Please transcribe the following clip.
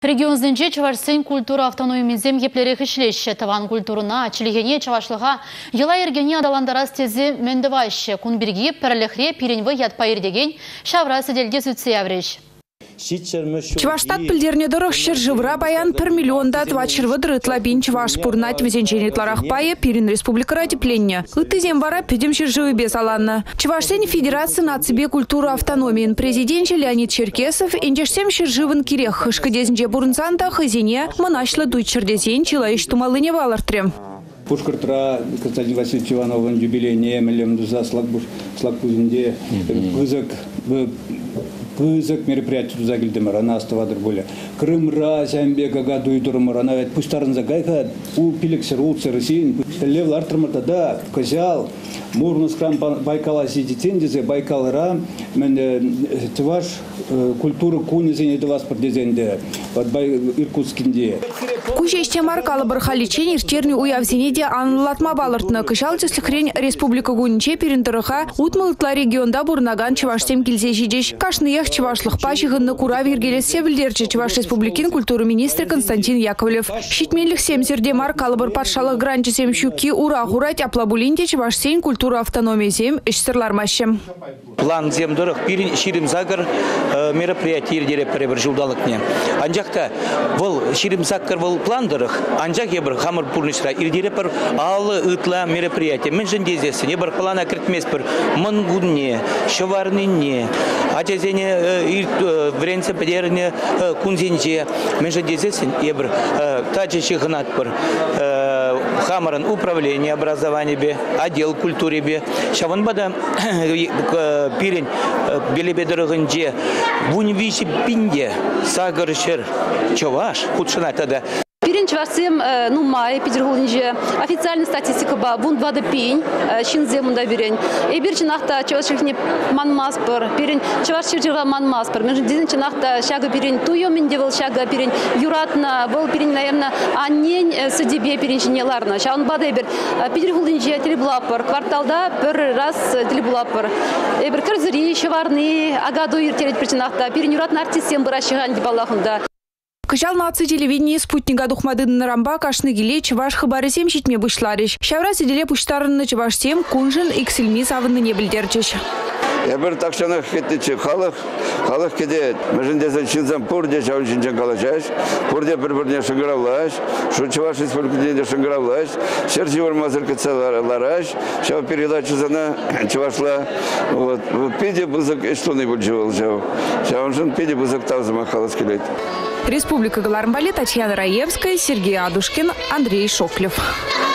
Регионзенже Чавашсен культура автономизм еплері хишлеші таван культурына, чилігене Чавашлыға ела ергене адаландарас тезе мендевайшы кунберге пірліхре пиренвы ятпайыр деген шавра сәделге сүтсе әвреш. Чаваштат пілдерне дұрық шыржывыра баян 1 миллионда твачырвы дырытла бен Чаваш пурнат везенченетларах пая пирин республика радипленне. Үттізен бара педем шыржывы без аланна. Чавашсен федерация нацибе культура автономиен президент Леонид Черкесов инжешсем шыржывын кирех. Шкадезінже бурынзанда хызене мұнашлы дуйчырдезен чилайыш тумалыне валартрем. Пушкартра Константин Васильевич Ивановын юбилейне миллиондуза слакпузінде Пызык мероприятие туда гильдемара, она оставадыр более. Крымра, Сямбека, Гадуйдурмара, она ведь пустарын загайка, у Пилексер, Улцер, России, Лев Лартрамата, да, Козял, Мурманскрам, Байкала, Сидитендизе, Байкалра, мен Чаваш, культура кунизене до вас поддезенде, вот Иркутскинде. Кучеще маркалы бархаличен иртерни уявзенеде анлатма балыртны кышалтыслы хрень республика гунче перендырыха утмылытла регионда бурнаган Чавашсем килзе жидеш. Кашныех Чавашлых пачығынны кура вергелесе білдерчі Чаваш республикин культуры министр Константин Яковлев. Шитмелік семсерде маркалы бар патшалық гранчысем щуки ура-гурать аплабулинде Чавашсен культура автономизем ішсірлармашым. План земдырых пирин ширим загар мероприятие ердере перебір жылдалықне. Анжақта бұл ширим загар бұл пландырых, анжақ ебір хамыр пурнышра ердере пір алы ытла мероприятие. Мен жындезесін, ебір плана кіртмес бір мұнгунне, шыварныне, атезене вренце педеріне кунзенже. Мен жындезесін, ебір тачышы ғынат бір хамырын управление образования бе, отдел культуры бе. Шаван бада пирин белебедырығынже вунвиші пинде сағырышыр Чаваш худшына тада. Пирин Чавашсем май Петербурге официальная статистика ба бун вада пень шинзе мунда бирен. Эбирчин ахта Чавашхне манмаспор пирин Чавашчиржева манмаспор. Между дизенчин ахта шага пирин туйомин девал шага пирин юратна был пирин наверное аннень судебе пирин шинеларна. Шаун бада эбир Петербурге телебулапор кварталда бір раз телебулапор. Эбир кырзыри шеварны агаду иртерет пирин ахта пирин юратна артистем бырашыган дибалахунда. Кыжал нации телевидение спутника духмадын нарамба кашны гиле Чаваш хабарысем щитме бышларыш. Шавра сиделе пуштарынны Чавашсем кунжын иксилми савынны не білдерчеш. Ебір такшанық хеттечі халық кеде мәжіндесін шинзан пұрде шауын шинжан қалашаш, пұрде бір-біріне шыңғыравлаш, шу Чаваш республикаденде шыңғыравлаш, шерчі вармазыр кітсалараш, шау передачызана Чавашла, педе бұзық эштоны бұл жауыл жау. Шауыншын педе бұзық тавзыма қалас келет. Республика Галармбали, Татьяна Раевская, Сергей Адушкин, Андрей Шоклев.